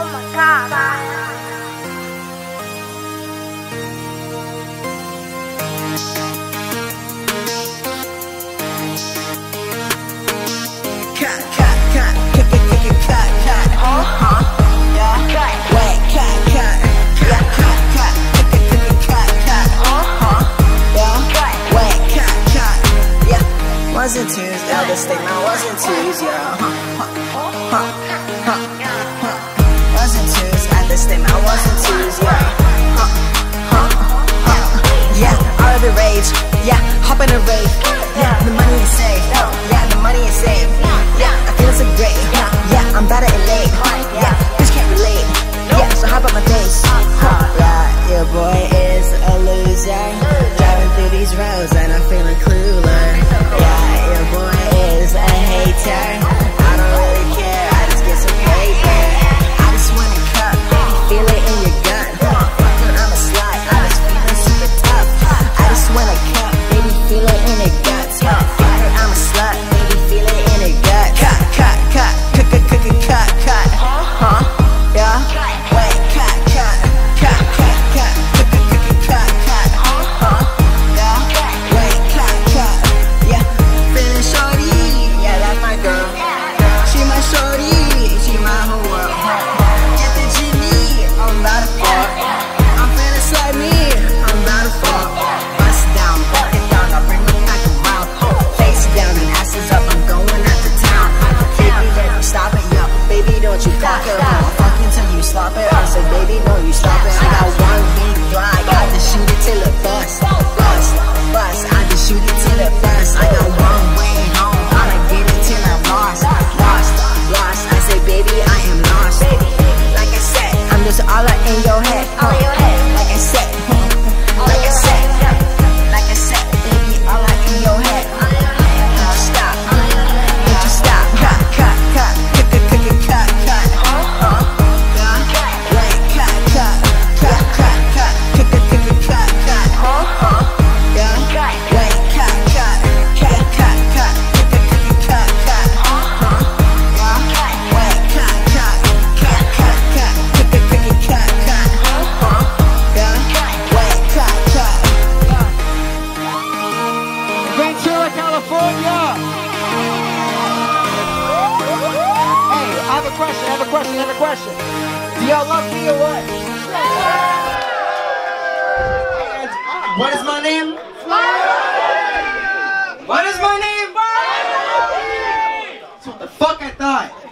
Oh my god. Wasn't twos, elder statement wasn't twos, yeah. Wasn't twos, elder statement wasn't twos, yeah. Yeah, out of the rage, yeah, hop in a rave, yeah, the money is saved, yeah, the money is saved, yeah, I feel so great, yeah, I'm better and late, yeah, bitch can't relate, yeah, so hop on my face, yeah, your boy is a loser, driving through these roads and I'm feeling clueless, yeah, your boy is a hater, I don't really care, I just get some paper, I just wanna cut, baby, feel it in your gut, fucking I'm a slut, I just feeling super tough, I just wanna cut, baby, feel it in your guts, fucker, I'm a slut, baby, feel it in your gut, cut, yeah, wait, cut, yeah, wait, yeah, feeling shorty, yeah, that's my girl, she my shorty, she my whole world, get the genie, I'm about to fall, I'm feeling slimy, I'm about to fall, bust down, break it down, I bring it back around, face down and asses up, I'm going out to town, baby, don't you stop it, yo, baby, don't you fuck it, fucking till you stop it, I said, baby, no, you stop it, I got one big fly, I just shoot it till it bust, I just shoot it till it bust, I got one way home, I'ma get it till I'm lost, I say, baby, I am lost, like I said, I'm just all up in your head, like I said, baby, all up in your head, don't you stop, cut, Ventura, California. Hey, I have a question. Do y'all love me or what? And what is my name? What is my name? That's what the fuck I thought.